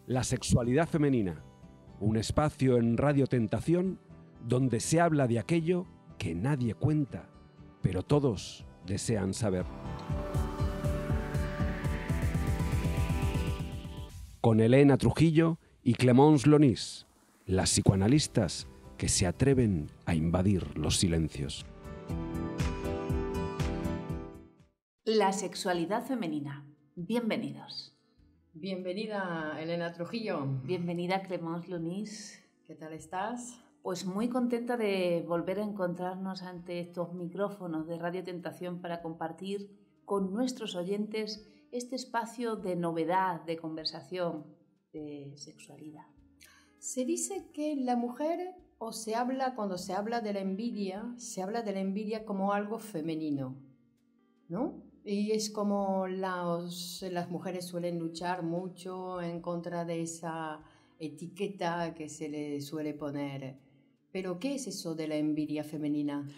La sexualidad femenina, un espacio en Radio Tentación donde se habla de aquello que nadie cuenta, pero todos desean saber. Con Elena Trujillo y Clémence Lonis, las psicoanalistas que se atreven a invadir los silencios. La sexualidad femenina. Bienvenidos. Bienvenida, Elena Trujillo. Bienvenida, Clémence Lonis. ¿Qué tal estás? Pues muy contenta de volver a encontrarnos ante estos micrófonos de Radio Tentación para compartir con nuestros oyentes este espacio de novedad, de conversación, de sexualidad. Se dice que la mujer, cuando se habla de la envidia, se habla de la envidia como algo femenino, ¿no? Y es como las mujeres suelen luchar mucho en contra de esa etiqueta que se le suele poner. ¿Pero qué es eso de la envidia femenina?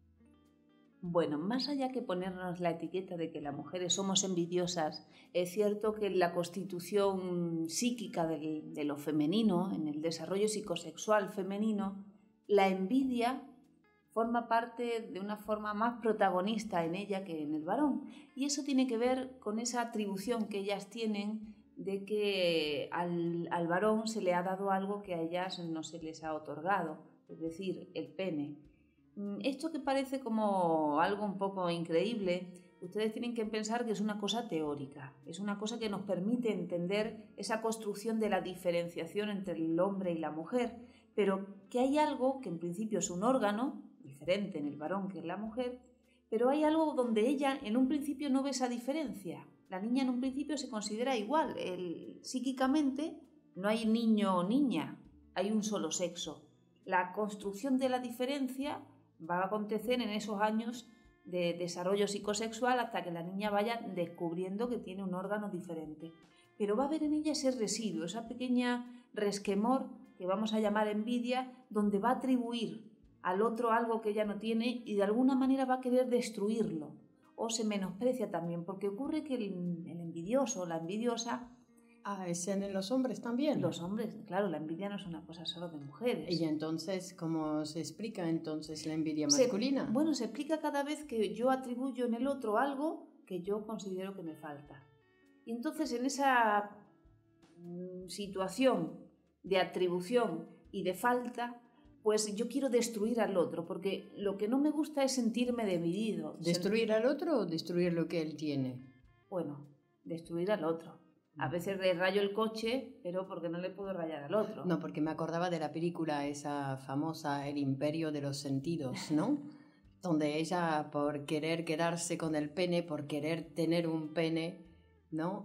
Bueno, más allá que ponernos la etiqueta de que las mujeres somos envidiosas, es cierto que en la constitución psíquica de lo femenino, en el desarrollo psicosexual femenino, la envidia forma parte de una forma más protagonista en ella que en el varón. Y eso tiene que ver con esa atribución que ellas tienen de que al varón se le ha dado algo que a ellas no se les ha otorgado, es decir, el pene. Esto que parece como algo un poco increíble, ustedes tienen que pensar que es una cosa teórica, es una cosa que nos permite entender esa construcción de la diferenciación entre el hombre y la mujer, pero que hay algo que en principio es un órgano, diferente en el varón que en la mujer, pero hay algo donde ella en un principio no ve esa diferencia. La niña en un principio se considera igual, psíquicamente no hay niño o niña, hay un solo sexo. La construcción de la diferencia va a acontecer en esos años de desarrollo psicosexual hasta que la niña vaya descubriendo que tiene un órgano diferente. Pero va a haber en ella ese residuo, esa pequeña resquemor que vamos a llamar envidia, donde va a atribuir al otro algo que ella no tiene y de alguna manera va a querer destruirlo. O se menosprecia también, porque ocurre que el envidioso o la envidiosa... ¿Es en los hombres también? Los hombres, claro, la envidia no es una cosa solo de mujeres. ¿Y entonces cómo se explica entonces la envidia masculina? Se explica cada vez que yo atribuyo en el otro algo que yo considero que me falta. Y entonces en esa situación de atribución y de falta, pues yo quiero destruir al otro, porque lo que no me gusta es sentirme dividido. ¿Destruir al otro o destruir lo que él tiene? Bueno, destruir al otro. A veces le rayo el coche, pero porque no le puedo rayar al otro. No, porque me acordaba de la película esa famosa, El Imperio de los Sentidos, ¿no? Donde ella, por querer quedarse con el pene, por querer tener un pene, ¿no?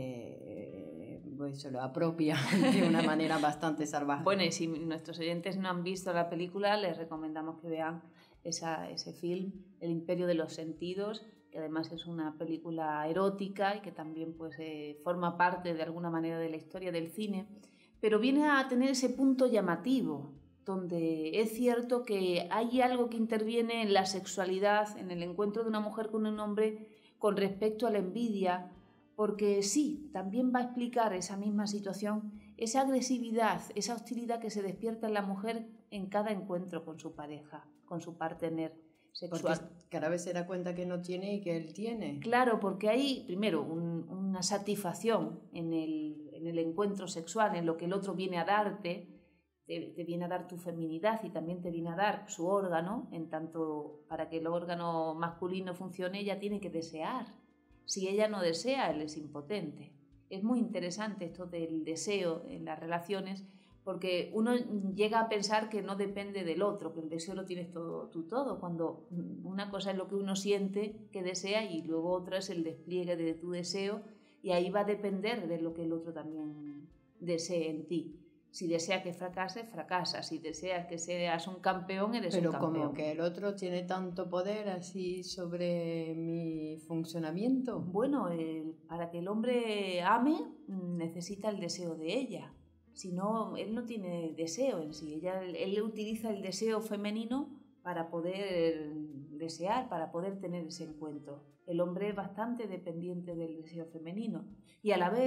Pues se lo apropia de una manera bastante salvaje. Bueno, y si nuestros oyentes no han visto la película, les recomendamos que vean ese film, El Imperio de los Sentidos, que además es una película erótica y que también pues, forma parte de alguna manera de la historia del cine, pero viene a tener ese punto llamativo, donde es cierto que hay algo que interviene en la sexualidad, en el encuentro de una mujer con un hombre con respecto a la envidia, porque sí, también va a explicar esa misma situación, esa agresividad, esa hostilidad que se despierta en la mujer en cada encuentro con su pareja, con su partner sexual. Porque cada vez se da cuenta que no tiene y que él tiene. Claro, porque hay primero una satisfacción en el encuentro sexual, en lo que el otro viene a darte, te viene a dar tu feminidad y también te viene a dar su órgano, en tanto para que el órgano masculino funcione ella tiene que desear. Si ella no desea, él es impotente. Es muy interesante esto del deseo en las relaciones, porque uno llega a pensar que no depende del otro, que el deseo lo tienes tú todo, cuando una cosa es lo que uno siente que desea y luego otra es el despliegue de tu deseo, y ahí va a depender de lo que el otro también desee en ti. Si deseas que fracases, fracasas. Si deseas que seas un campeón, eres un campeón. Pero como que el otro tiene tanto poder así sobre mi funcionamiento. Bueno, para que el hombre ame, necesita el deseo de ella. Si no, él no tiene deseo en sí. Él utiliza el deseo femenino para poder desear, para poder tener ese encuentro. El hombre es bastante dependiente del deseo femenino. Y a la vez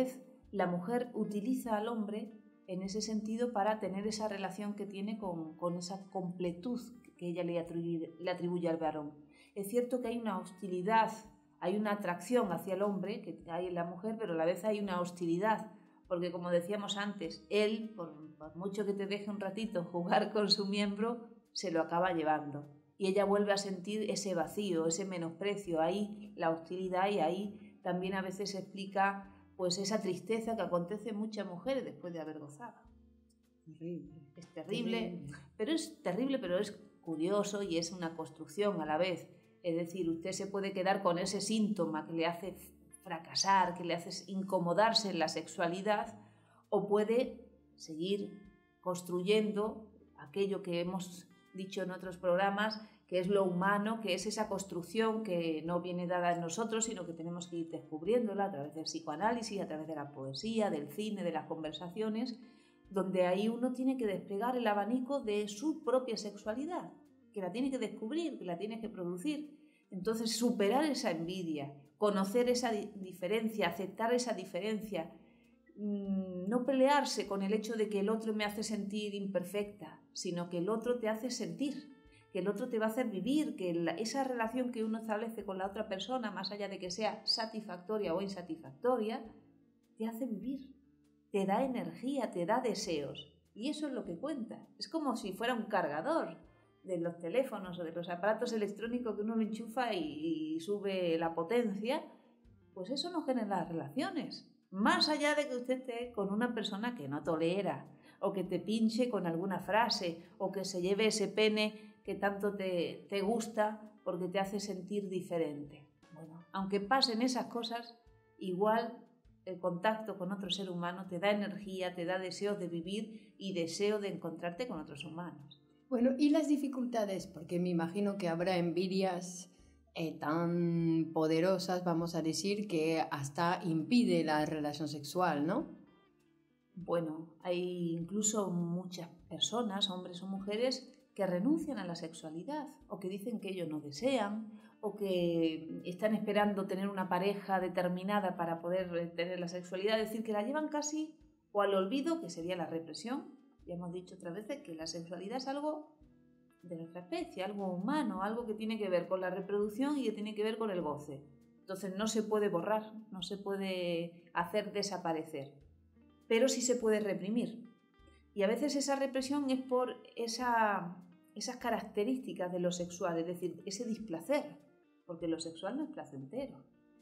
la mujer utiliza al hombre en ese sentido para tener esa relación que tiene con esa completud que ella le atribuye al varón. Es cierto que hay una hostilidad, hay una atracción hacia el hombre que hay en la mujer, pero a la vez hay una hostilidad, porque como decíamos antes, él, por mucho que te deje un ratito jugar con su miembro, se lo acaba llevando. Y ella vuelve a sentir ese vacío, ese menosprecio, ahí la hostilidad, y ahí también a veces se explica pues esa tristeza que acontece en muchas mujeres después de haber gozado. Terrible. Es terrible, pero es curioso y es una construcción a la vez. Es decir, usted se puede quedar con ese síntoma que le hace fracasar, que le hace incomodarse en la sexualidad, o puede seguir construyendo aquello que hemos dicho en otros programas, que es lo humano, que es esa construcción que no viene dada en nosotros, sino que tenemos que ir descubriéndola a través del psicoanálisis, a través de la poesía, del cine, de las conversaciones, donde ahí uno tiene que desplegar el abanico de su propia sexualidad, que la tiene que descubrir, que la tiene que producir. Entonces, superar esa envidia, conocer esa diferencia, aceptar esa diferencia, no pelearse con el hecho de que el otro me hace sentir imperfecta, sino que el otro te hace sentir, que el otro te va a hacer vivir, que esa relación que uno establece con la otra persona, más allá de que sea satisfactoria o insatisfactoria, te hace vivir, te da energía, te da deseos. Y eso es lo que cuenta. Es como si fuera un cargador de los teléfonos o de los aparatos electrónicos que uno lo enchufa y sube la potencia. Pues eso no genera relaciones. Más allá de que usted esté con una persona que no tolera, o que te pinche con alguna frase, o que se lleve ese pene que tanto te gusta porque te hace sentir diferente. Bueno, aunque pasen esas cosas, igual el contacto con otro ser humano te da energía, te da deseos de vivir y deseo de encontrarte con otros humanos. Bueno, ¿y las dificultades? Porque me imagino que habrá envidias tan poderosas, vamos a decir, que hasta impide la relación sexual, ¿no? Bueno, hay incluso muchas personas, hombres o mujeres, que renuncian a la sexualidad, o que dicen que ellos no desean, o que están esperando tener una pareja determinada para poder tener la sexualidad, es decir, que la llevan casi o al olvido, que sería la represión. Ya hemos dicho otras veces que la sexualidad es algo de nuestra especie, algo humano, algo que tiene que ver con la reproducción y que tiene que ver con el goce. Entonces no se puede borrar, no se puede hacer desaparecer, pero sí se puede reprimir. Y a veces esa represión es por esas características de lo sexual, es decir, ese displacer, porque lo sexual no es placentero.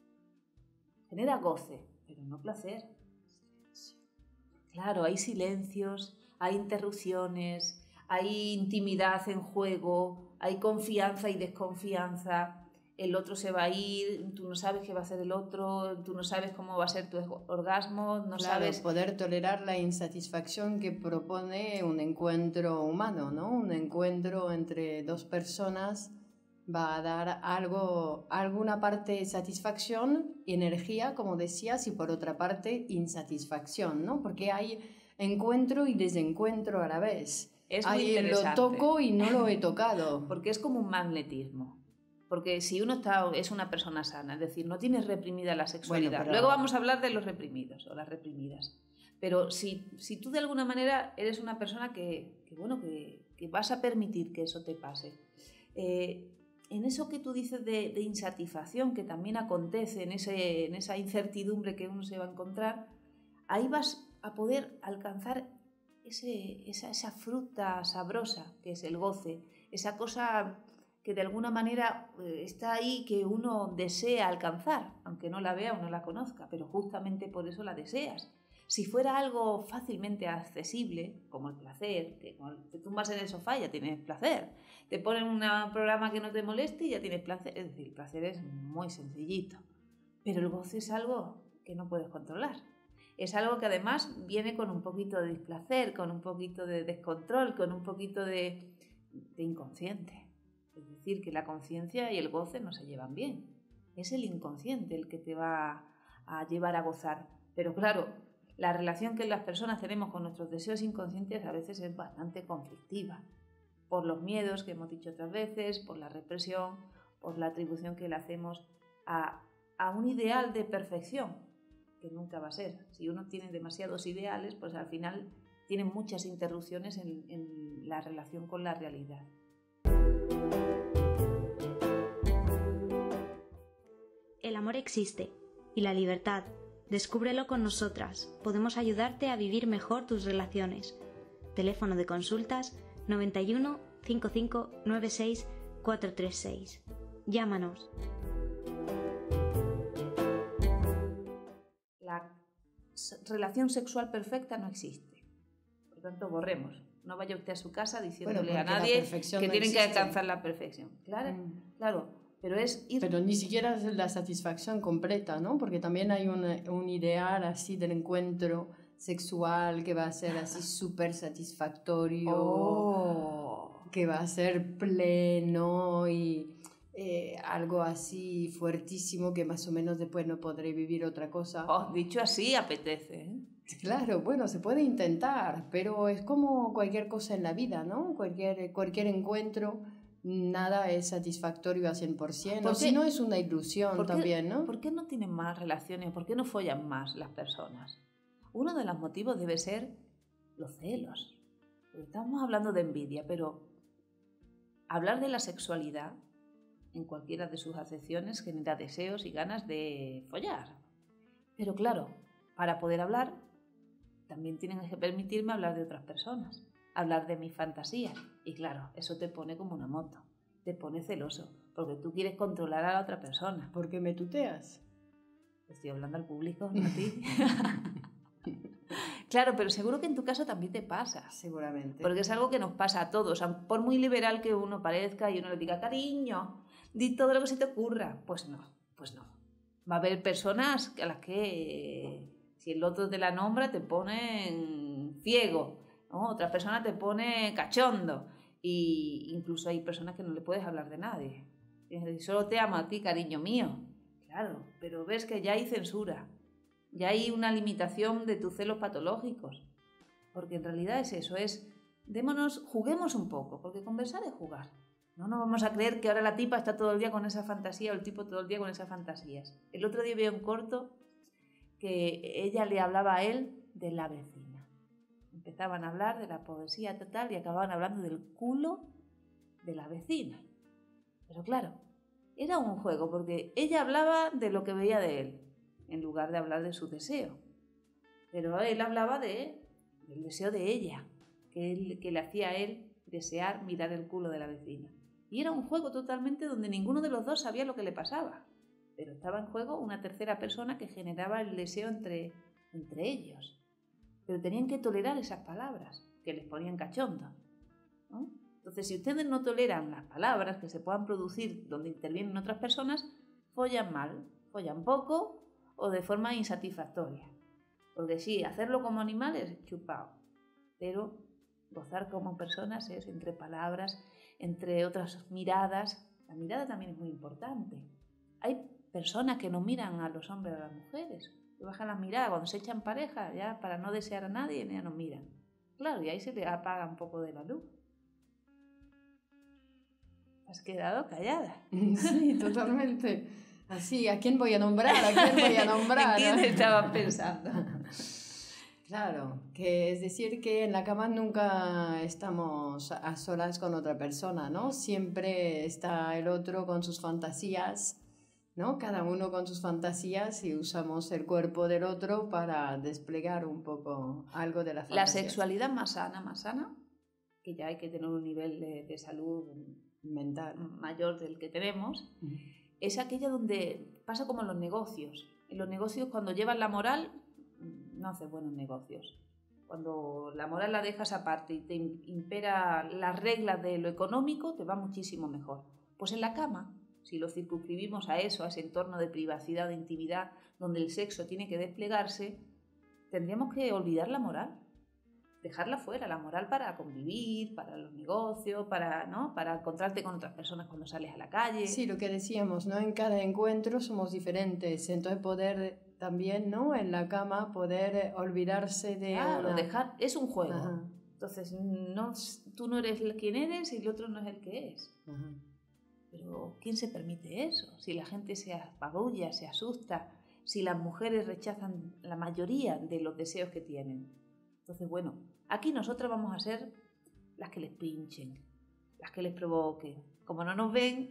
Genera goce, pero no placer. Claro, hay silencios, hay interrupciones, hay intimidad en juego, hay confianza y desconfianza. El otro se va a ir, tú no sabes qué va a hacer el otro, tú no sabes cómo va a ser tu orgasmo, no sabes... Poder tolerar la insatisfacción que propone un encuentro humano, ¿no? Un encuentro entre dos personas va a dar alguna parte de satisfacción, energía, como decías, y por otra parte insatisfacción, ¿no? Porque hay encuentro y desencuentro a la vez. Es muy interesante. Lo toco y no lo he tocado. Porque es como un magnetismo. Porque si uno es una persona sana, es decir, no tienes reprimida la sexualidad. Bueno, pero... Luego vamos a hablar de los reprimidos o las reprimidas. Pero si tú de alguna manera eres una persona que vas a permitir que eso te pase, en eso que tú dices de insatisfacción, que también acontece en esa incertidumbre que uno se va a encontrar, ahí vas a poder alcanzar esa fruta sabrosa que es el goce, esa cosa que de alguna manera está ahí, que uno desea alcanzar, aunque no la vea o no la conozca, pero justamente por eso la deseas. Si fuera algo fácilmente accesible, como el placer, que te tumbas en el sofá y ya tienes placer, te ponen un programa que no te moleste y ya tienes placer, es decir, el placer es muy sencillito, pero el goce es algo que no puedes controlar. Es algo que además viene con un poquito de displacer, con un poquito de descontrol, con un poquito de inconsciente. Es decir, que la conciencia y el goce no se llevan bien. Es el inconsciente el que te va a llevar a gozar. Pero claro, la relación que las personas tenemos con nuestros deseos inconscientes a veces es bastante conflictiva. Por los miedos que hemos dicho otras veces, por la represión, por la atribución que le hacemos a un ideal de perfección, que nunca va a ser. Si uno tiene demasiados ideales, pues al final tiene muchas interrupciones en la relación con la realidad. El amor existe y la libertad. Descúbrelo con nosotras. Podemos ayudarte a vivir mejor tus relaciones. Teléfono de consultas 91 55 96 436. Llámanos. La relación sexual perfecta no existe. Por tanto, borremos. No vaya usted a su casa diciéndole a nadie que tienen que alcanzar la perfección. Claro, claro. Pero ni siquiera es la satisfacción completa, ¿no? Porque también hay un ideal así del encuentro sexual que va a ser así súper satisfactorio, que va a ser pleno y algo así fuertísimo que más o menos después no podré vivir otra cosa. Dicho así, apetece, ¿eh? Claro, bueno, se puede intentar, pero es como cualquier cosa en la vida, ¿no? Cualquier encuentro... Nada es satisfactorio al 100%, o si no es una ilusión también, ¿no? ¿Por qué no tienen más relaciones? ¿Por qué no follan más las personas? Uno de los motivos debe ser los celos. Estamos hablando de envidia, pero hablar de la sexualidad en cualquiera de sus acepciones genera deseos y ganas de follar. Pero claro, para poder hablar, también tienen que permitirme hablar de otras personas. Hablar de mis fantasías. Y claro, eso te pone como una moto. Te pone celoso. Porque tú quieres controlar a la otra persona. ¿Por qué me tuteas? Estoy hablando al público, no a ti. Claro, pero seguro que en tu caso también te pasa. Seguramente. Porque es algo que nos pasa a todos. Por muy liberal que uno parezca y uno le diga, cariño, di todo lo que se te ocurra. Pues no. Va a haber personas a las que, si el otro te la nombra, te ponen ciego. ¿No? Otra persona te pone cachondo y incluso hay personas que no le puedes hablar de nadie. Solo te amo a ti, cariño mío. Claro, pero ves que ya hay censura, ya hay una limitación de tus celos patológicos. Porque en realidad es eso, juguemos un poco, porque conversar es jugar. No nos vamos a creer que ahora la tipa está todo el día con esa fantasía o el tipo todo el día con esas fantasías. El otro día vi un corto que ella le hablaba a él de la vecina. Empezaban a hablar de la poesía total y acababan hablando del culo de la vecina. Pero claro, era un juego porque ella hablaba de lo que veía de él, en lugar de hablar de su deseo. Pero él hablaba del deseo de ella, que le hacía a él desear mirar el culo de la vecina. Y era un juego totalmente donde ninguno de los dos sabía lo que le pasaba. Pero estaba en juego una tercera persona que generaba el deseo entre ellos. Pero tenían que tolerar esas palabras que les ponían cachondo, ¿no? Entonces, si ustedes no toleran las palabras que se puedan producir donde intervienen otras personas, follan mal, follan poco o de forma insatisfactoria. Porque sí, hacerlo como animales es chupado, pero gozar como personas es entre palabras, entre otras miradas. La mirada también es muy importante. Hay personas que no miran a los hombres o a las mujeres, que bajan las miradas cuando se echan pareja, ya para no desear a nadie, ya no miran. Claro, y ahí se le apaga un poco de la luz. Has quedado callada. Sí, totalmente. Así, ¿a quién voy a nombrar? ¿A quién voy a nombrar? ¿En quién estabas pensando? Claro, que es decir que en la cama nunca estamos a solas con otra persona, ¿no? Siempre está el otro con sus fantasías, ¿no? Cada uno con sus fantasías y usamos el cuerpo del otro para desplegar un poco algo de la fantasía. La sexualidad más sana, que ya hay que tener un nivel de salud mental mayor del que tenemos, es aquella donde pasa como en los negocios. En los negocios, cuando llevas la moral, no haces buenos negocios. Cuando la moral la dejas aparte y te impera las reglas de lo económico, te va muchísimo mejor. Pues en la cama, si lo circunscribimos a eso, a ese entorno de privacidad, de intimidad, donde el sexo tiene que desplegarse, tendríamos que olvidar la moral, dejarla fuera, la moral para convivir, para los negocios, para encontrarte con otras personas cuando sales a la calle. Sí, lo que decíamos, ¿no? En cada encuentro somos diferentes, entonces poder también, ¿no? En la cama poder olvidarse de dejar, es un juego. Ajá. Entonces, tú no eres quien eres y el otro no es el que es. Ajá. Pero ¿quién se permite eso? Si la gente se apabulla, se asusta, si las mujeres rechazan la mayoría de los deseos que tienen? Entonces, bueno, aquí nosotras vamos a ser las que les pinchen, las que les provoquen. Como no nos ven,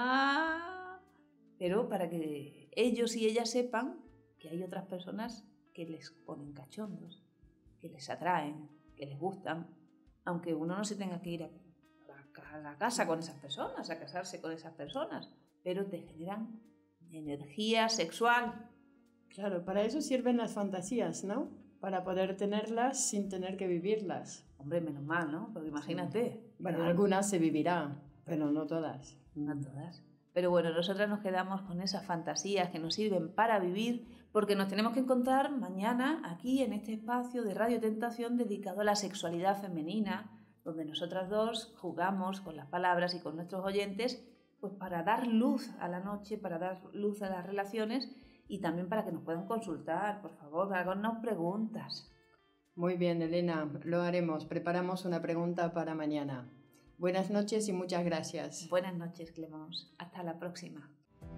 pero para que ellos y ellas sepan que hay otras personas que les ponen cachondos, que les atraen, que les gustan, aunque uno no se tenga que ir a la casa con esas personas, a casarse con esas personas, pero te generan energía sexual. Claro, para eso sirven las fantasías, ¿no? Para poder tenerlas sin tener que vivirlas. Hombre, menos mal, ¿no? Porque imagínate. Bueno, algunas se vivirán, pero no todas. No todas. Pero bueno, nosotras nos quedamos con esas fantasías que nos sirven para vivir, porque nos tenemos que encontrar mañana aquí en este espacio de Radio Tentación dedicado a la sexualidad femenina, donde nosotras dos jugamos con las palabras y con nuestros oyentes, pues para dar luz a la noche, para dar luz a las relaciones y también para que nos puedan consultar, por favor, háganos preguntas. Muy bien, Elena, lo haremos. Preparamos una pregunta para mañana. Buenas noches y muchas gracias. Buenas noches, Clemence. Hasta la próxima.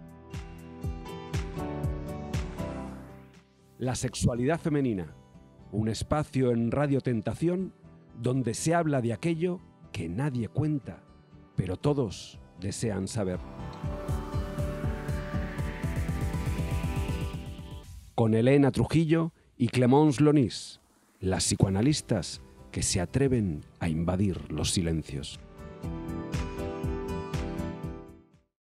La sexualidad femenina, un espacio en Radio Tentación donde se habla de aquello que nadie cuenta, pero todos desean saber. Con Elena Trujillo y Clemence Lonís, las psicoanalistas que se atreven a invadir los silencios.